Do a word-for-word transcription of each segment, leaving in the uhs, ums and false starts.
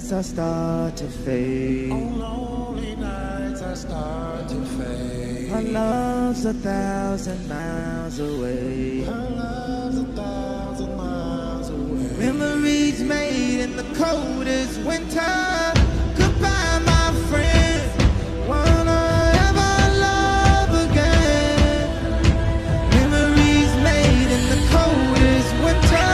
nights I start to fade. On lonely nights I start to fade. Her love's a thousand miles away. Her love's a thousand miles away. Memories made in the coldest winter. Goodbye, my friend. Wanna ever love again. Memories made in the coldest winter.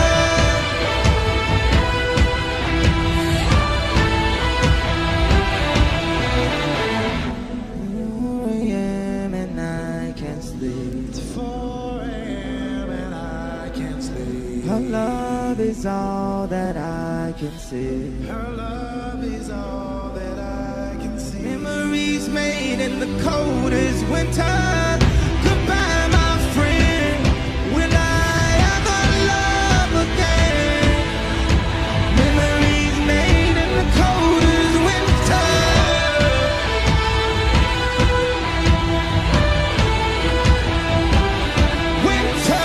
four a m and I can't sleep. It's four a m and I can't sleep. Her love is all that I can see. Her love is all that I can see. Memories made in the coldest winter. Goodbye, my friend. Will I ever love again? Memories made in the coldest winter. Winter.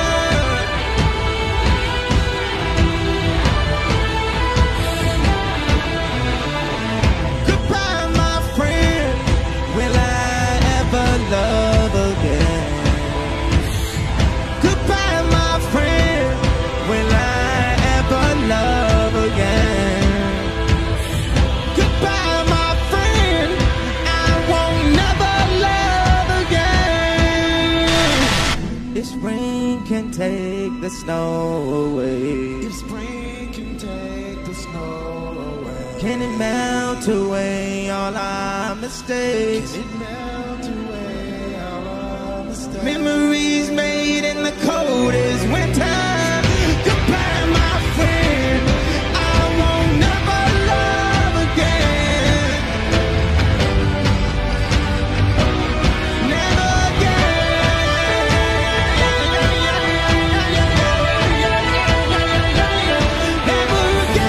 Goodbye, my friend. Will I ever love again? Goodbye, my friend. Will I ever love again? Goodbye, my friend. I won't never love again. If spring can take the snow away, If spring can take the snow away, can it melt away all our mistakes? it melt away all our mistakes. Memories made in the coldest winter. Goodbye, my friend. I won't never love again. Never again. Never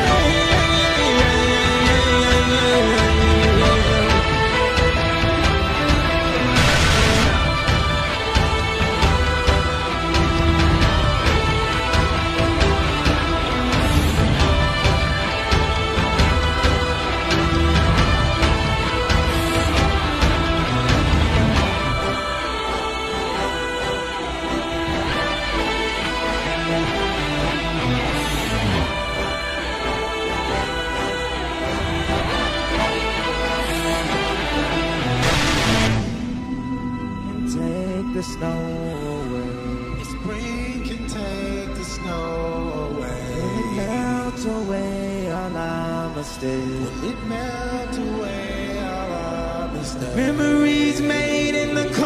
take the snow away. If spring can take the snow away, It melts away all our mistakes. it melt away all our mistakes. Memories made in the cold.